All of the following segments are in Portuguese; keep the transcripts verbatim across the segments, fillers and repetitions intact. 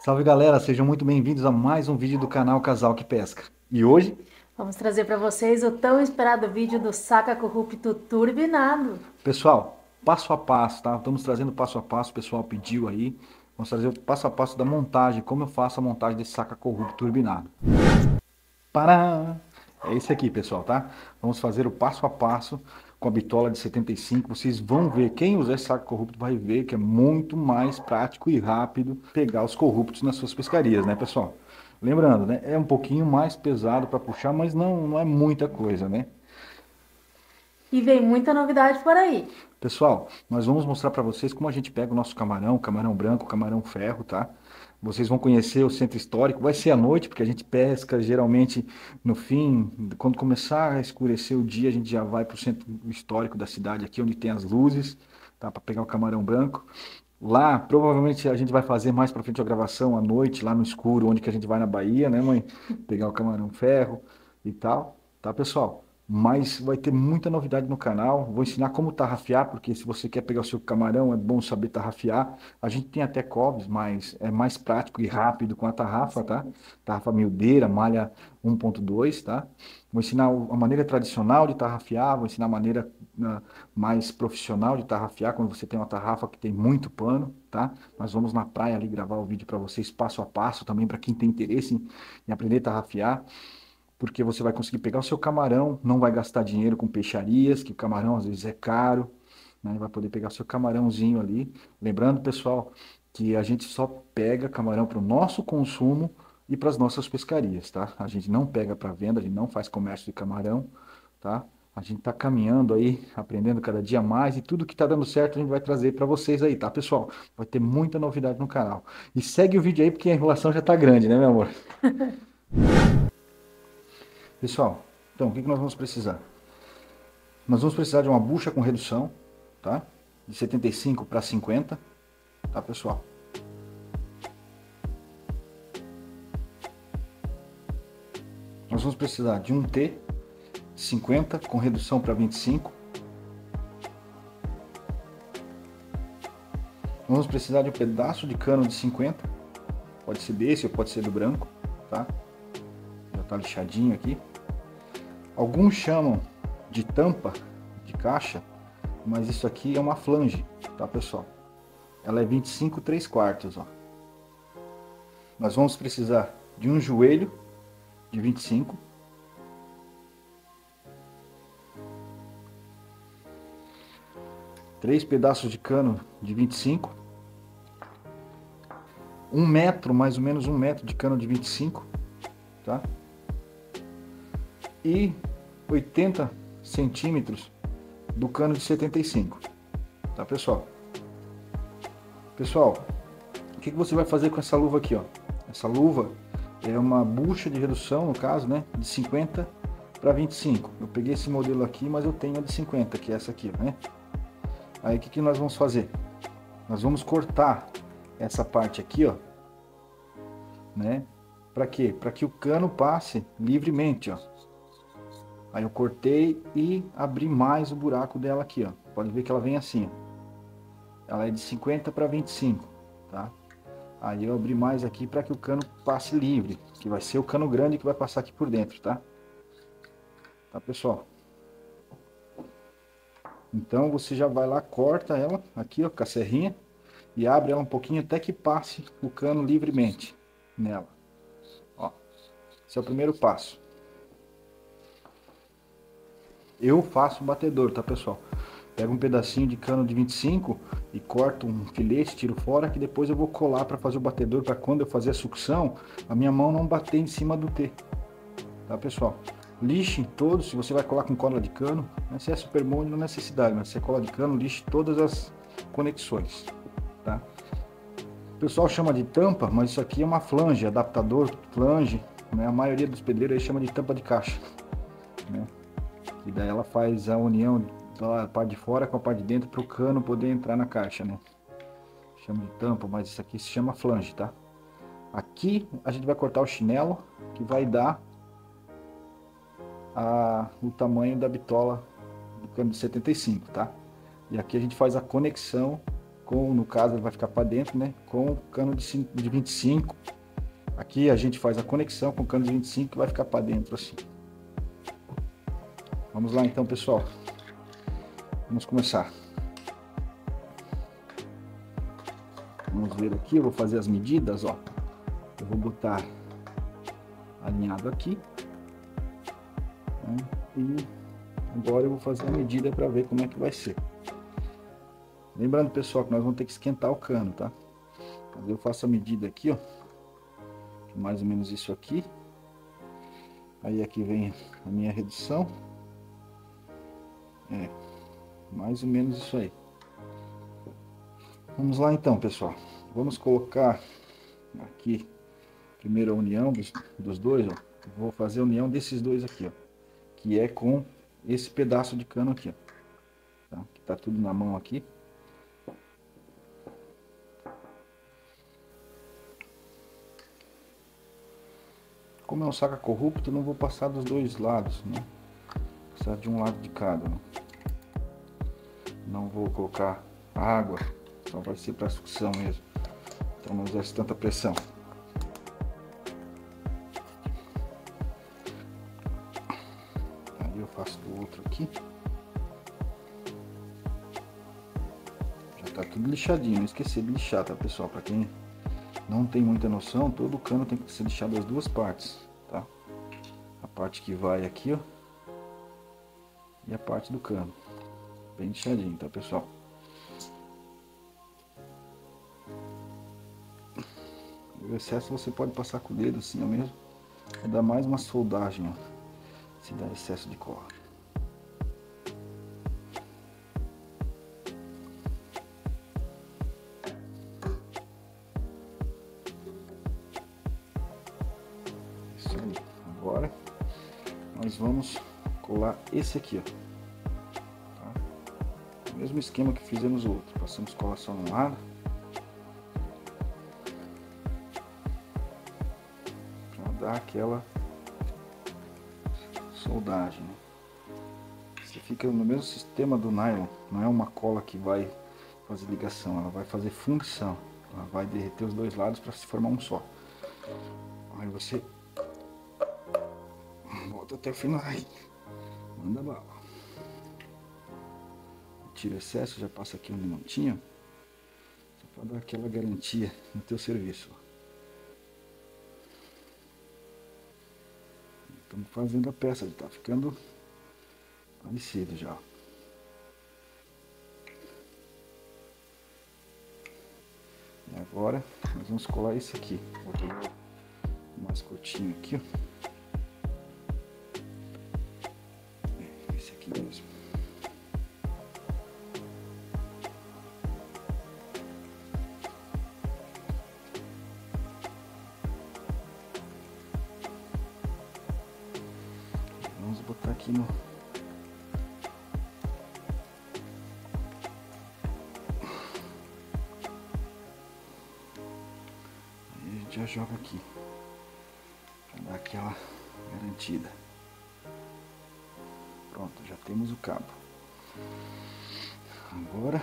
Salve galera, sejam muito bem-vindos a mais um vídeo do canal Casal que Pesca. E hoje, Vamos trazer para vocês o tão esperado vídeo do saca corrupto turbinado. pessoal, passo a passo, tá? Estamos trazendo passo a passo, o pessoal pediu aí. Vamos trazer o passo a passo da montagem, como eu faço a montagem desse saca corrupto turbinado. Para É esse aqui, pessoal, tá? Vamos fazer o passo a passo com a bitola de setenta e cinco. Vocês vão ver, quem usar esse saco corrupto vai ver que é muito mais prático e rápido pegar os corruptos nas suas pescarias, né, pessoal? Lembrando, né? É um pouquinho mais pesado para puxar, mas não, não é muita coisa, né? E vem muita novidade por aí. Pessoal, nós vamos mostrar para vocês como a gente pega o nosso camarão, camarão branco, camarão ferro, tá? Vocês vão conhecer o centro histórico. Vai ser à noite, porque a gente pesca geralmente no fim, quando começar a escurecer o dia, a gente já vai para o centro histórico da cidade, aqui onde tem as luzes, tá? Para pegar o camarão branco. Lá, provavelmente a gente vai fazer mais para frente a gravação à noite, lá no escuro, onde que a gente vai na Bahia, né, mãe? Pegar o camarão ferro e tal, tá, pessoal? Mas vai ter muita novidade no canal. Vou ensinar como tarrafiar, porque se você quer pegar o seu camarão, é bom saber tarrafiar. A gente tem até covos, mas é mais prático e rápido com a tarrafa, tá? Sim. Tarrafa miudeira, malha um ponto dois, tá? Vou ensinar o- a maneira tradicional de tarrafiar, vou ensinar a maneira ah, mais profissional de tarrafiar, quando você tem uma tarrafa que tem muito pano, tá? Nós vamos na praia ali gravar o vídeo para vocês passo a passo, também para quem tem interesse em, em aprender a tarrafiar, porque você vai conseguir pegar o seu camarão, não vai gastar dinheiro com peixarias, que o camarão às vezes é caro, né? Vai poder pegar o seu camarãozinho ali. Lembrando, pessoal, que a gente só pega camarão para o nosso consumo e para as nossas pescarias, tá? A gente não pega para venda, a gente não faz comércio de camarão, tá? A gente está caminhando aí, aprendendo cada dia mais e tudo que está dando certo a gente vai trazer para vocês aí, tá, pessoal? Vai ter muita novidade no canal. E segue o vídeo aí porque a enrolação já está grande, né, meu amor? Pessoal, então o que que nós vamos precisar? Nós vamos precisar de uma bucha com redução, tá? De setenta e cinco para cinquenta, tá, pessoal? Nós vamos precisar de um T cinquenta com redução para vinte e cinco. Vamos precisar de um pedaço de cano de cinquenta. Pode ser desse ou pode ser do branco, tá? Já tá lixadinho aqui. Alguns chamam de tampa de caixa, mas isso aqui é uma flange, tá, pessoal? Ela é vinte e cinco três quartos, ó. Nós vamos precisar de um joelho de vinte e cinco. Três pedaços de cano de vinte e cinco. Um metro, mais ou menos um metro de cano de vinte e cinco, tá? E oitenta centímetros do cano de setenta e cinco, tá, pessoal? Pessoal, o que que você vai fazer com essa luva aqui, ó? Essa luva é uma bucha de redução, no caso, né, de cinquenta para vinte e cinco. Eu peguei esse modelo aqui, mas eu tenho a de cinquenta, que é essa aqui, né? Aí o que que nós vamos fazer? Nós vamos cortar essa parte aqui, ó, né? Para quê? Para que o cano passe livremente, ó. Aí eu cortei e abri mais o buraco dela aqui, ó. Pode ver que ela vem assim, ó. Ela é de cinquenta para vinte e cinco, tá? Aí eu abri mais aqui para que o cano passe livre, que vai ser o cano grande que vai passar aqui por dentro, tá? Tá, pessoal? Então você já vai lá, corta ela aqui, ó, com a serrinha e abre ela um pouquinho até que passe o cano livremente nela. Ó, esse é o primeiro passo. Eu faço batedor, tá, pessoal? Pego um pedacinho de cano de vinte e cinco e corto um filete, tiro fora, que depois eu vou colar para fazer o batedor, para quando eu fazer a sucção, a minha mão não bater em cima do T. Tá, pessoal? Lixe todos, se você vai colar com cola de cano, mas se é super bom, não é necessidade, mas se é cola de cano, lixe todas as conexões, tá? O pessoal chama de tampa, mas isso aqui é uma flange, adaptador, flange, né? A maioria dos pedreiros aí chama de tampa de caixa, né? E daí ela faz a união da parte de fora com a parte de dentro para o cano poder entrar na caixa, né? Chama de tampa, mas isso aqui se chama flange, tá? Aqui a gente vai cortar o chinelo, que vai dar a, o tamanho da bitola do cano de setenta e cinco, tá? E aqui a gente faz a conexão com, no caso ele vai ficar para dentro, né? Com cano de, cinco, de vinte e cinco. Aqui a gente faz a conexão com cano de vinte e cinco que vai ficar para dentro assim. Vamos lá então, pessoal. Vamos começar. Vamos ver aqui, eu vou fazer as medidas, ó. Eu vou botar alinhado aqui, né? E agora eu vou fazer a medida para ver como é que vai ser. Lembrando, pessoal, que nós vamos ter que esquentar o cano, tá? Mas eu faço a medida aqui, ó, mais ou menos isso aqui. Aí aqui vem a minha redução. É, mais ou menos isso aí. Vamos lá então, pessoal. Vamos colocar aqui primeiro a união dos, dos dois, ó. Vou fazer a união desses dois aqui, ó, que é com esse pedaço de cano aqui, ó, tá? Que tá tudo na mão aqui. Como é um saca corrupto, não vou passar dos dois lados, né? Vou passar de um lado de cada, né? Não vou colocar água, só vai ser para sucção mesmo. Então não exerce tanta pressão. Aí eu faço do outro aqui. Já tá tudo lixadinho, não esqueci de lixar, tá, pessoal? Para quem não tem muita noção, todo o cano tem que ser lixado das duas partes, tá? A parte que vai aqui, ó, e a parte do cano. Bem lixadinho, tá, pessoal? O excesso você pode passar com o dedo assim, ó, mesmo. Vai dar mais uma soldagem, ó, se dá excesso de cola. Isso aí. Agora nós vamos colar esse aqui, ó. Mesmo esquema que fizemos o outro, passamos cola só num lado, para dar aquela soldagem, né? Você fica no mesmo sistema do nylon, não é uma cola que vai fazer ligação, ela vai fazer fundição, ela vai derreter os dois lados para se formar um só. Aí você volta até o final, aí manda bala. Tira o excesso, já passa aqui um minutinho, só para dar aquela garantia no teu serviço. Estamos fazendo a peça, está ficando parecido já. E agora nós vamos colar esse aqui, vou pegar o mais curtinho aqui, ó. Esse aqui mesmo. Vamos botar aqui no... Aí a gente já joga aqui, para dar aquela garantida. Pronto, já temos o cabo. Agora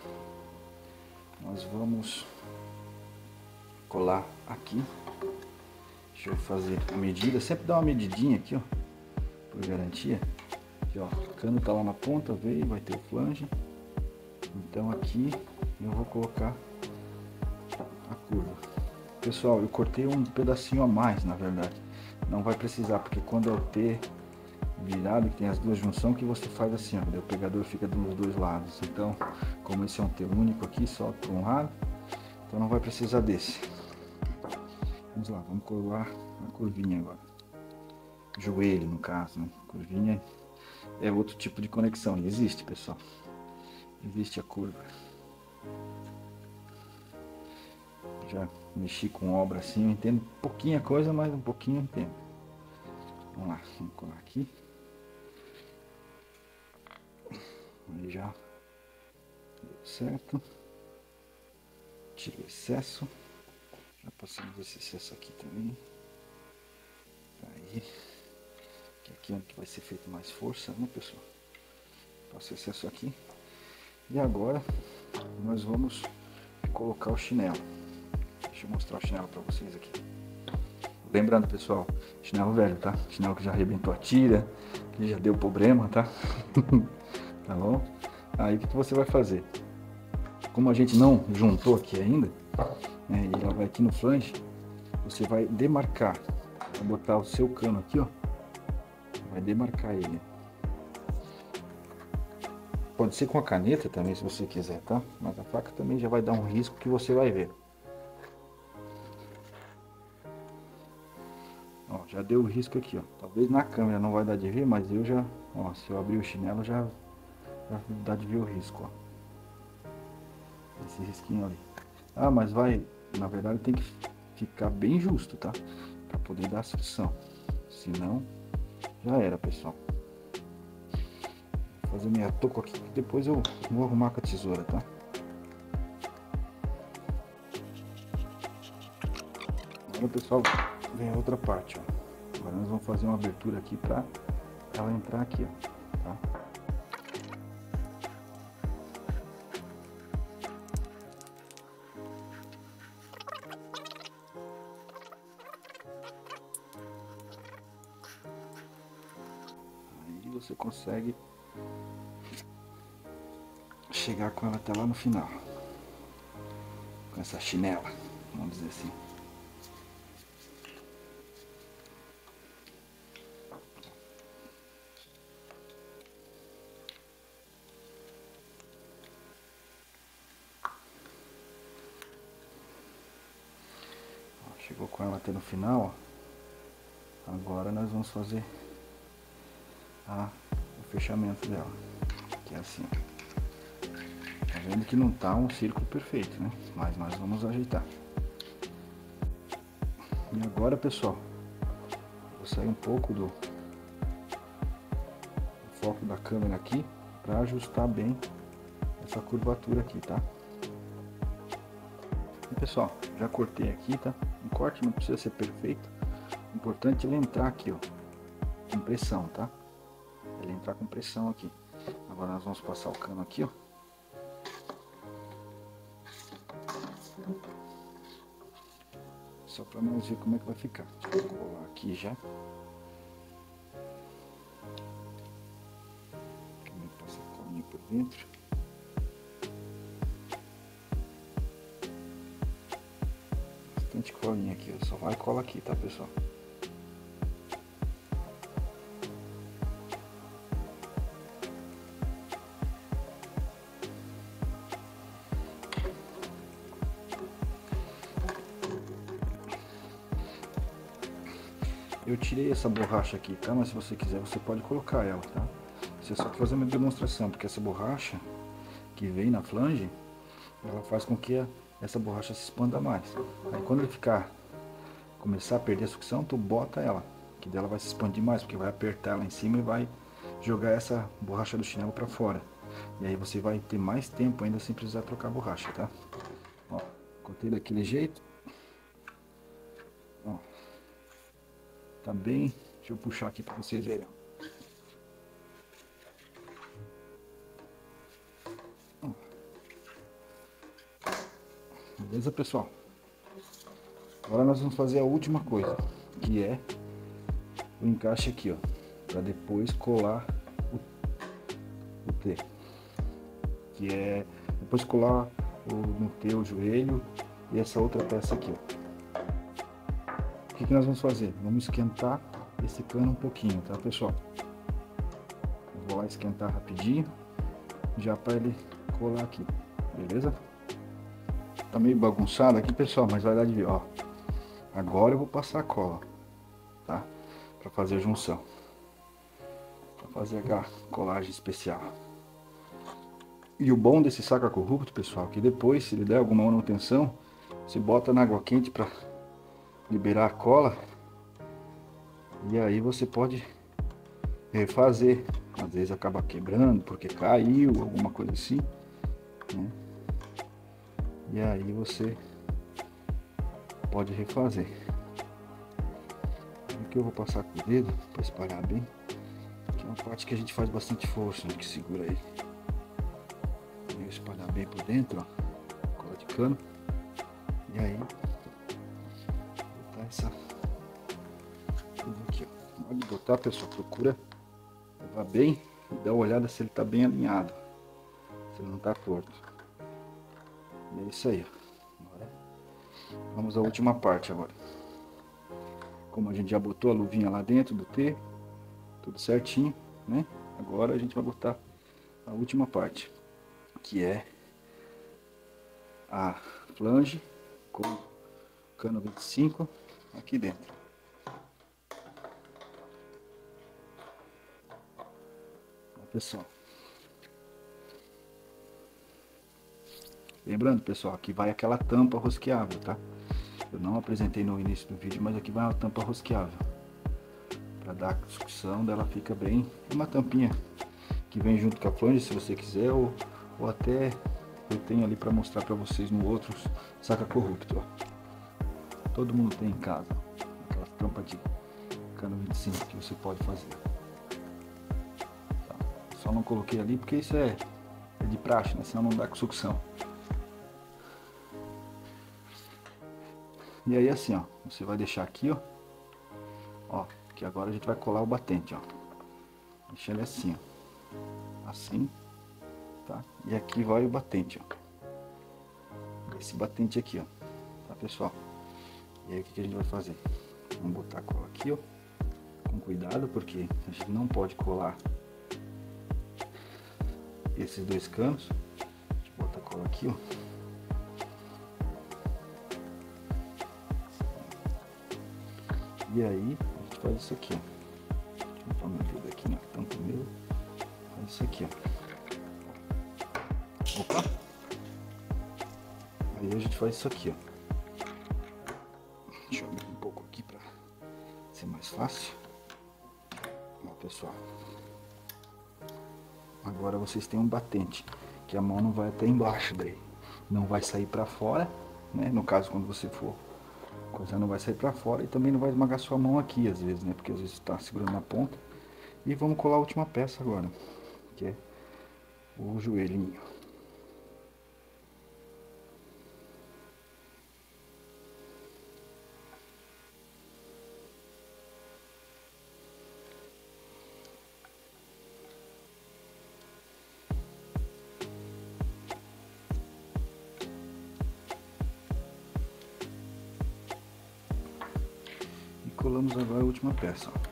nós vamos colar aqui. Deixa eu fazer a medida, sempre dá uma medidinha aqui, ó, por garantia. Aqui, ó, o cano tá lá na ponta, veio, vai ter o flange. Então aqui eu vou colocar a curva. Pessoal, eu cortei um pedacinho a mais, na verdade. Não vai precisar, porque quando é o T virado, que tem as duas junções, que você faz assim, ó, o pegador fica dos dois lados. Então, como esse é um T único aqui, só por um lado, então não vai precisar desse. Vamos lá, vamos colar a curvinha agora. Joelho, no caso, né? Curvinha é outro tipo de conexão, e existe, pessoal. Existe a curva. Já mexi com obra assim, eu entendo pouquinha coisa, mas um pouquinho eu entendo. Vamos lá, vamos colar aqui. Aí já deu certo. Tira o excesso. Já passamos esse excesso aqui também. Aí, que aqui é onde vai ser feito mais força, né, pessoal? Passa o excesso aqui. E agora nós vamos colocar o chinelo. Deixa eu mostrar o chinelo para vocês aqui. Lembrando, pessoal, chinelo velho, tá? Chinelo que já arrebentou a tira, que já deu problema, tá? Tá bom? Aí o que você vai fazer? Como a gente não juntou aqui ainda, né, e ela vai aqui no flange, você vai demarcar, vai botar o seu cano aqui, ó, vai demarcar ele. Pode ser com a caneta também, se você quiser, tá? Mas a faca também já vai dar um risco que você vai ver. Ó, já deu o risco aqui, ó. Talvez na câmera não vai dar de ver, mas eu já, ó, se eu abrir o chinelo já, já dá de ver o risco, ó. Esse risquinho ali. Ah, mas vai, na verdade tem que ficar bem justo, tá? Pra poder dar a sucção. Senão, já era, pessoal. Vou fazer minha touca aqui, depois eu vou arrumar com a tesoura, tá? Agora, pessoal, vem a outra parte, ó. Agora nós vamos fazer uma abertura aqui pra ela entrar aqui, ó, tá? Aí você consegue chegar com ela até lá no final, com essa chinela, vamos dizer assim. Ó, chegou com ela até no final, ó. Agora nós vamos fazer a, o fechamento dela, que é assim, ó. Tá vendo que não tá um círculo perfeito, né? Mas nós vamos ajeitar. E agora, pessoal, vou sair um pouco do, do foco da câmera aqui para ajustar bem essa curvatura aqui, tá? E, pessoal, já cortei aqui, tá? Um corte não precisa ser perfeito. O importante é ele entrar aqui, ó, com pressão, tá? Ele entrar com pressão aqui. Agora nós vamos passar o cano aqui, ó. Só para nós ver como é que vai ficar. Deixa eu colar aqui já. Também passa a colinha por dentro. Bastante colinha aqui, ó. Só vai cola aqui, tá, pessoal? Eu tirei essa borracha aqui, tá? Mas se você quiser, você pode colocar ela, tá? Você só fazer uma demonstração, porque essa borracha que vem na flange, ela faz com que a, essa borracha se expanda mais. Aí quando ele ficar, começar a perder a sucção, tu bota ela, que dela vai se expandir mais, porque vai apertar ela em cima e vai jogar essa borracha do chinelo para fora. E aí você vai ter mais tempo ainda sem precisar trocar a borracha, tá? Ó, cortei daquele jeito. Ó. Tá bem, deixa eu puxar aqui para vocês verem. Beleza, pessoal? Agora nós vamos fazer a última coisa, que é o encaixe aqui, ó, para depois colar o, o T, que é depois colar o, no T o joelho e essa outra peça aqui, ó. O que, que nós vamos fazer? Vamos esquentar esse cano um pouquinho, tá, pessoal? Vou lá esquentar rapidinho, já para ele colar aqui, beleza? Tá meio bagunçado aqui, pessoal, mas vai dar de ver, ó. Agora eu vou passar a cola, tá? Para fazer a junção, para fazer a colagem especial. E o bom desse saca corrupto, pessoal, que depois, se ele der alguma manutenção, você bota na água quente para liberar a cola, e aí você pode refazer. Às vezes acaba quebrando porque caiu, alguma coisa assim, né? E aí você pode refazer. Aqui eu vou passar com o dedo para espalhar bem, que é uma parte que a gente faz bastante força, né, que segura aí. Vou espalhar bem por dentro, ó, cola de cano. E aí, botar essa tudo aqui, ó. Pode botar, pessoal, procura levar bem e dar uma olhada se ele tá bem alinhado, se ele não tá torto. E é isso aí, ó. Agora, vamos à última parte agora. Como a gente já botou a luvinha lá dentro do T, tudo certinho, né? Agora a gente vai botar a última parte, que é a flange com cano vinte e cinco aqui dentro. Ó, pessoal, lembrando, pessoal, aqui vai aquela tampa rosqueável, tá? Eu não apresentei no início do vídeo, mas aqui vai uma tampa rosqueável para dar a sucção dela, fica bem, uma tampinha que vem junto com a flange, se você quiser, ou, ou até eu tenho ali para mostrar para vocês no outro saca corrupto, ó. Todo mundo tem em casa aquela tampa de cano vinte e cinco que você pode fazer, tá? Só não coloquei ali porque isso é, é de praxe, né? Senão não dá com sucção. E aí assim, ó, você vai deixar aqui, ó, ó, que agora a gente vai colar o batente, ó. Deixa ele assim, ó, assim, tá? E aqui vai o batente, ó. Esse batente aqui, ó, tá, pessoal? E aí o que que a gente vai fazer? Vamos botar a cola aqui, ó, com cuidado, porque a gente não pode colar esses dois canos. A gente bota a cola aqui, ó. E aí, a gente faz isso aqui, ó. Deixa eu botar meu dedo aqui na tampa meu. Faz isso aqui, ó. Opa! Aí a gente faz isso aqui, ó. Deixa eu abrir um pouco aqui pra ser mais fácil. Ó, pessoal. Agora vocês têm um batente, que a mão não vai até embaixo daí. Não vai sair pra fora, né? No caso, quando você for, a coisa não vai sair pra fora e também não vai esmagar sua mão aqui, às vezes, né? Porque às vezes tá segurando na ponta. E vamos colar a última peça agora, que é o joelhinho. Colamos agora a última peça, ó.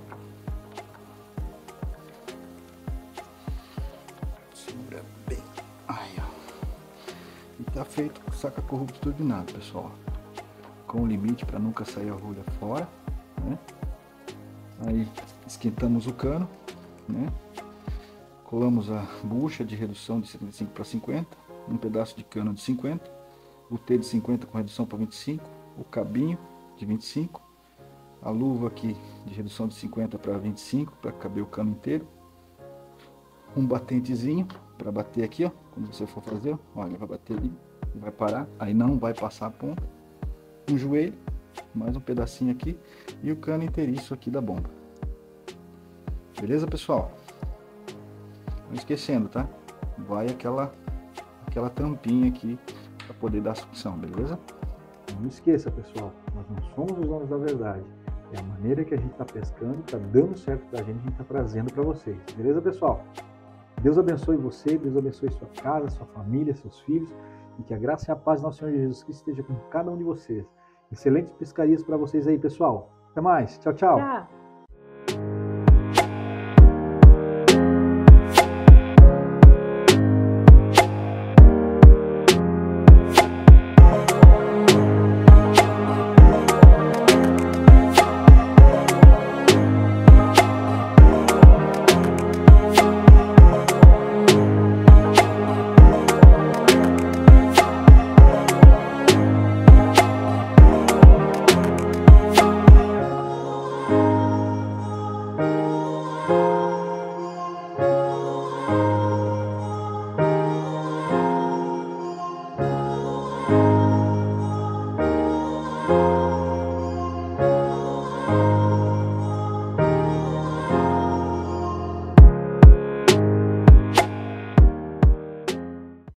Segura bem. Aí, ó. E tá feito o saca corrupto turbinado, pessoal. Com o limite para nunca sair a rolha fora, né? Aí esquentamos o cano, né? Colamos a bucha de redução de setenta e cinco para cinquenta, um pedaço de cano de cinquenta, o T de cinquenta com redução para vinte e cinco, o cabinho de vinte e cinco, a luva aqui de redução de cinquenta para vinte e cinco para caber o cano inteiro, um batentezinho para bater aqui, ó, quando você for fazer, ó, olha, vai bater ali, vai parar, aí não vai passar a ponta, um joelho, mais um pedacinho aqui e o cano inteiriço aqui da bomba. Beleza, pessoal? Não esquecendo, tá? Vai aquela aquela tampinha aqui para poder dar sucção, beleza? Não esqueça, pessoal, nós não somos os donos da verdade. É a maneira que a gente está pescando, está dando certo pra gente, a gente está trazendo para vocês. Beleza, pessoal? Deus abençoe você, Deus abençoe sua casa, sua família, seus filhos, e que a graça e a paz do nosso Senhor Jesus Cristo esteja com cada um de vocês. Excelentes pescarias para vocês aí, pessoal. Até mais. Tchau, tchau. Tchau.